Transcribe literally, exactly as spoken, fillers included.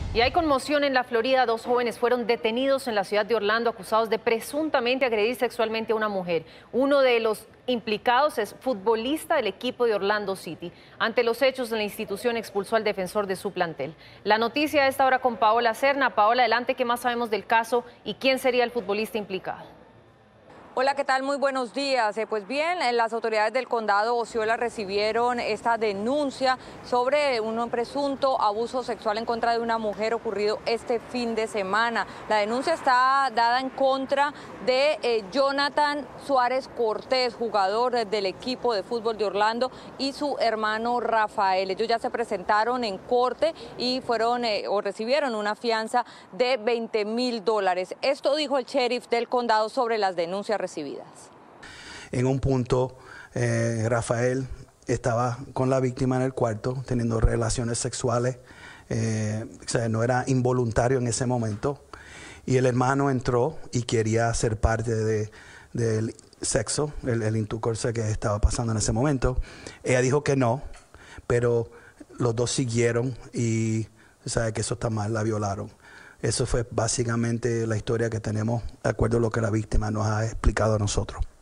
Y hay conmoción en la Florida. Dos jóvenes fueron detenidos en la ciudad de Orlando acusados de presuntamente agredir sexualmente a una mujer. Uno de los implicados es futbolista del equipo de Orlando City. Ante los hechos, la institución expulsó al defensor de su plantel. La noticia a esta hora con Paola Serna. Paola, adelante, ¿qué más sabemos del caso y quién sería el futbolista implicado? Hola, ¿qué tal? Muy buenos días. Eh, pues bien, las autoridades del condado Osceola recibieron esta denuncia sobre un presunto abuso sexual en contra de una mujer ocurrido este fin de semana. La denuncia está dada en contra de eh, Jonathan Suárez Cortés, jugador del equipo de fútbol de Orlando, y su hermano Rafael. Ellos ya se presentaron en corte y fueron eh, o recibieron una fianza de veinte mil dólares. Esto dijo el sheriff del condado sobre las denuncias recibidas. En un punto, eh, Rafael estaba con la víctima en el cuarto teniendo relaciones sexuales, eh, o sea, no era involuntario en ese momento, y el hermano entró y quería ser parte de, del sexo, el, el intercourse que estaba pasando en ese momento. Ella dijo que no, pero los dos siguieron y sabe que eso está mal, la violaron. Eso fue básicamente la historia que tenemos, de acuerdo a lo que la víctima nos ha explicado a nosotros.